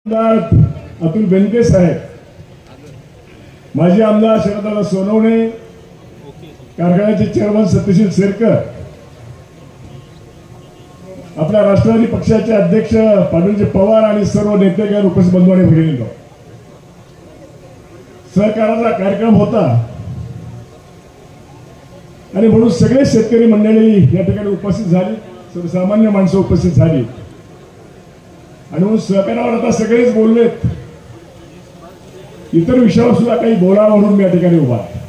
अतुल बेनके साहेब, माजी आमदार शरददादा सोनवणे, कारखान्याचे चेअरमन सत्यशील शेरकर, आपल्या राष्ट्रवादी पक्षाचे अध्यक्ष पांडुरंग पवार आणि सर्व नेतेगण उपस्थित बंधू आणि भगिनींनो, सहकाराचा कार्यक्रम होता आणि म्हणून सगळे शेतकरी मंडळी या ठिकाणी उपस्थित झाली, सर्वसामान्य माणसं उपस्थित झाली आणि म्हणून सहकारावर आता सगळेच बोललेत. इतर विषयावर सुद्धा काही बोलावं म्हणून मी या ठिकाणी उभा आहे.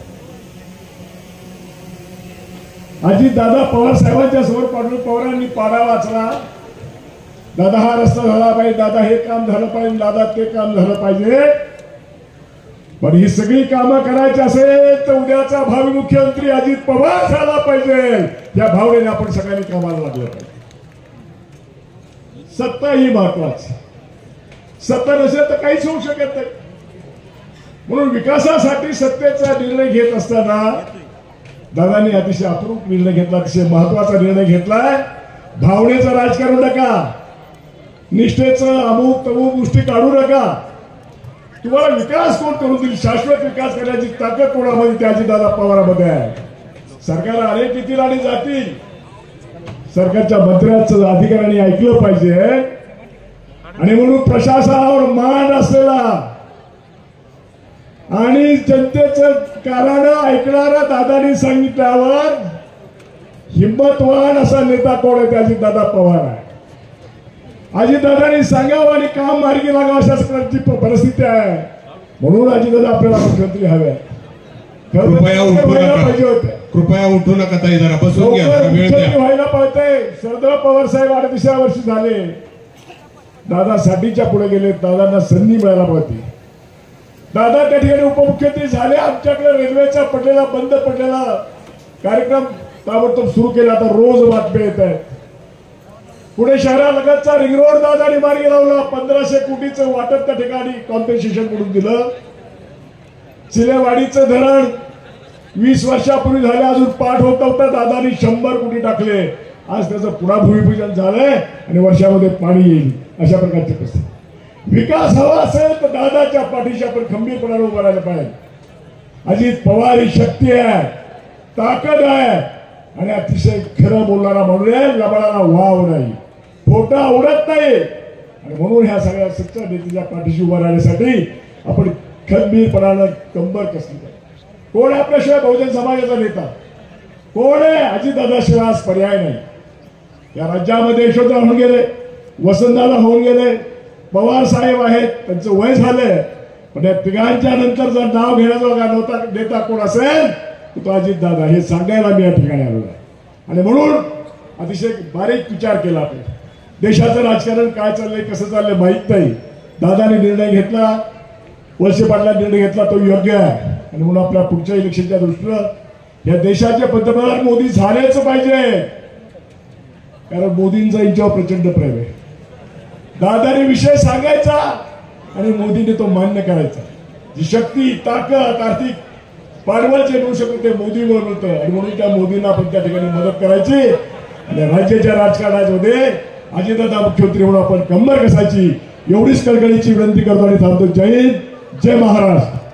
अजित दादा पवार साहेबांच्या समोर पांडुरंग पवारांनी पाडा वाचला, दादा हा रस्ता झाला पाहिजे, दादा हे काम झालं पाहिजे, दादा ते काम झालं पाहिजे. पण ही सगळी कामं करायची असेल तर उद्याचा भावी मुख्यमंत्री अजित पवार झाला पाहिजे, या भावनेने आपण सगळ्यांनी कामाला लागलं पाहिजे. सत्ता ही महत्वाची, सत्ता नसेल तर काहीच होऊ शकत नाही. म्हणून विकासासाठी सत्तेचा निर्णय घेत असताना दादांनी अतिशय अप्रूप निर्णय घेतला, अतिशय महत्वाचा निर्णय घेतलाय. भावनेचं राजकारण नका, निष्ठेचं अमुक तमुक गोष्टी काढू नका. तुम्हाला विकास कोण करून दिली, शाश्वत विकास करण्याची ताकद कोणामध्ये त्या अजितदादा पवारांमध्ये आहे. सरकार आले किती आणि जातील, सरकारच्या मंत्र्यांचं अधिकाऱ्यांनी ऐकलं पाहिजे आणि म्हणून प्रशासनावर मान असलेला आणि जनतेचं कारण ऐकणारा दादांनी सांगितल्यावर हिंमतवान असा नेता कोण आहे, ते अजितदादा पवार आहे. अजितदादांनी सांगावं आणि काम मार्गी लागावं अशा प्रकारची परिस्थिती आहे. म्हणून अजितदादा आपल्याला मुख्यमंत्री हवे. कृपया उठू नका ताई, जरा बसून घ्या, व्हायला पाहिजे. शरदराव पवार साहेब 38 वर्ष झाले दादासाठीच्या पुढे गेले, दादांना संधी मिळायला पाहिजे. दादा त्या ठिकाणी उपमुख्यमंत्री झाले. आमच्याकडे रेल्वेचा पडलेला बंद पडलेला कार्यक्रम ताबडतोब सुरू केला. आता रोज बातम्या येत आहेत. पुणे शहरालगतचा रिंग रोड दादानी मार्गी लावला. 1500 कोटीचं वाटप त्या ठिकाणी कॉम्पेन्सेशन म्हणून दिलं. चिलेवाडीचं धरण 20 वर्षापूर्वी झाले, अजून पाठ होत होता, दादानी 100 कोटी टाकले. आज त्याचं पुन्हा भूमिपूजन झालंय आणि वर्षामध्ये पाणी येईल. अशा प्रकारची परिस्थिती. विकास हवा असेल तर दादाच्या पाठीशी आपण खंबीरपणाने उभं राहायला पाहिजे. अजित पवार ही शक्ती आहे, ताकद आहे आणि अतिशय खरं बोलणारा माणूस आहे. लबाडाला वाव नाही, खोटा आवडत नाही आणि म्हणून ह्या सगळ्या सच्चा नेत्याच्या पाठीशी उभं राहण्यासाठी आपण खंबीरपणानं कंबर कसली पाहिजे. कोण आहे आपल्याशिवाय बहुजन समाजाचा नेता? कोण आहे? अजितदादाशिवाय आज पर्याय नाही. या राज्यामध्ये यशवंतराव होऊन गेले, वसंतदादा होऊन गेले, पवार साहेब आहेत, त्यांचं वय झालंय. पण या तिघांच्या नंतर जर नाव घेण्याचा नेता कोण असेल तो अजितदादा, हे सांगायला मी या ठिकाणी आलेलो आहे. आणि म्हणून अतिशय बारीक विचार केला आपण. देशाचं राजकारण काय चाललंय, कसं चाललंय माहित नाही. दादाने निर्णय घेतला, वळसे पाटलांनी निर्णय घेतला, तो योग्य आहे. आणि म्हणून आपल्या पुढच्या इलेक्शनच्या दृष्टीनं या देशाचे पंतप्रधान मोदी झालेच पाहिजे, कारण मोदींचा यांच्यावर प्रचंड प्रेम आहे. दादाने विषय सांगायचा आणि मोदीने तो मान्य करायचा. जी शक्ती, ताकद, आर्थिक पाठबळ जे मिळू शकतो ते मोदीमुळे मिळतं आणि म्हणून त्या मोदींना आपण त्या ठिकाणी मदत करायची आणि राज्याच्या राजकारणामध्ये अजितदादा मुख्यमंत्री म्हणून आपण कंबर कसायची, एवढीच कळकळीची विनंती करतो आणि थांबतो. जय हिंद, जय महाराष्ट्र.